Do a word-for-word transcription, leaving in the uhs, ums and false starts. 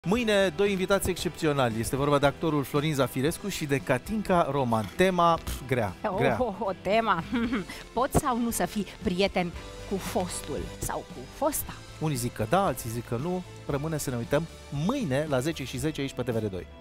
Mâine, doi invitați excepționali. Este vorba de actorul Florin Zafirescu și de Catinca Roman. Tema pf, grea, grea. Oh, oh, o tema. Poți sau nu să fii prieten cu fostul sau cu fosta? Unii zic că da, alții zic că nu. Rămâne să ne uităm mâine la zece și zece aici pe T V R doi.